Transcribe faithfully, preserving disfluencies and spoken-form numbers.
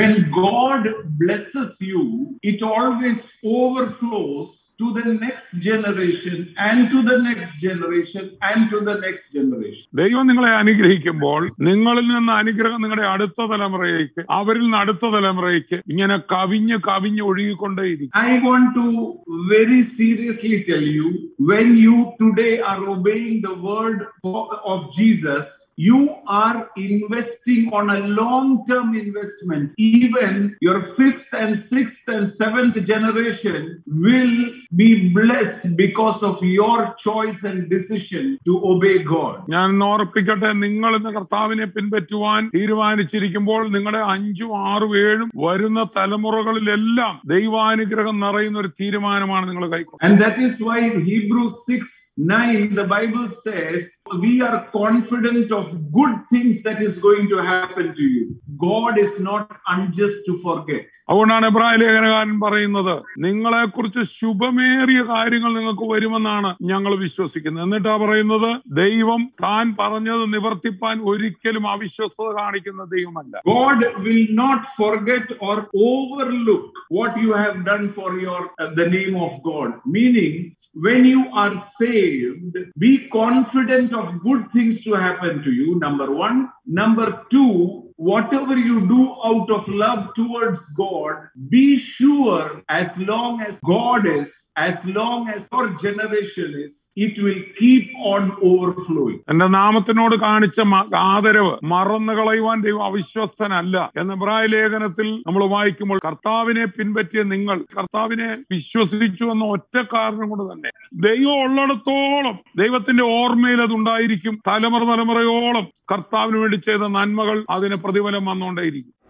When God blesses you, it always overflows to the next generation and to the next generation and to the next generation. ദൈവം നിങ്ങളെ അനുഗ്രഹിക്കുമ്പോൾ നിങ്ങളിൽ നിന്ന് അനുഗ്രഹം നിങ്ങളുടെ അടുത്ത തലമുറയിലേക്ക്, അവരിൽ നിന്ന് അടുത്ത തലമുറയിലേക്ക് ഇങ്ങനെ കവിഞ്ഞ് കവിഞ്ഞ് ഒഴുകിക്കൊണ്ടേയിരിക്കും. I want to very seriously tell you, when you today are obeying the word of Jesus, you are investing on a long-term investment. Even your fifth and sixth and seventh generation will be blessed because of your choice and decision to obey God. ഞാൻ ഓർപ്പിക്കട്ടെ, നിങ്ങൾ ഇന്ന് കർത്താവിനെ പിൻപറ്റുവാൻ തീരുമാനിച്ചിരിക്കുമ്പോൾ നിങ്ങളുടെ അഞ്ചും ആറും ഏഴും വരുന്ന തലമുറകളിലെല്ലാം ദൈവാനുഗ്രഹം നിറയുന്ന ഒരു തീരുമാനമാണ് നിങ്ങൾ കൈക്കൊള്ളുന്നത്. And that is why in Hebrews six nine the Bible says we are confident of good things that is going to happen to you. God is not unjust to forget. അതുകൊണ്ടാണ് എബ്രായ ലേഖനകാരൻ പറയുന്നത്, നിങ്ങളെ കുറിച്ച് ശുഭമേറിയ കാര്യങ്ങൾ നിങ്ങൾക്ക് വരുമെന്നാണ് ഞങ്ങൾ വിശ്വസിക്കുന്നത്. എന്നിട്ടാ പറയുന്നത്, ദൈവം താൻ പറഞ്ഞത് നിവർത്തിപ്പാൻ ഒരിക്കലും അവിശ്വസ്തത കാണിക്കുന്ന ദൈവമല്ല. God will not forget or overlook what you have done for your uh, the name of God. Meaning, when you are saved, be confident of good things to happen to you, number one. Number two, whatever you do out of love towards God, be sure as long as God is, as long as your generation is, it will keep on overflowing. എന്റെ നാമത്തിനോട് കാണിച്ച ആദരവ് മറന്നു കളയുവാൻ ദൈവം അവിശ്വസ്തനല്ല എന്ന് എബ്രായ ലേഖനത്തിൽ നമ്മൾ വായിക്കുമ്പോൾ, കർത്താവിനെ പിൻപറ്റിയ നിങ്ങൾ കർത്താവിനെ വിശ്വസിച്ചു എന്ന ഒറ്റ കാരണം കൊണ്ട് തന്നെ ദൈവം ഉള്ളിടത്തോളം ദൈവത്തിന്റെ ഓർമ്മയിൽ അതുണ്ടായിരിക്കും. തലമുറ തലമുറയോളം കർത്താവിന് വേണ്ടി ചെയ്ത നന്മകൾ അതിന് പ്രതിഫലം വന്നുകൊണ്ടേയിരിക്കും.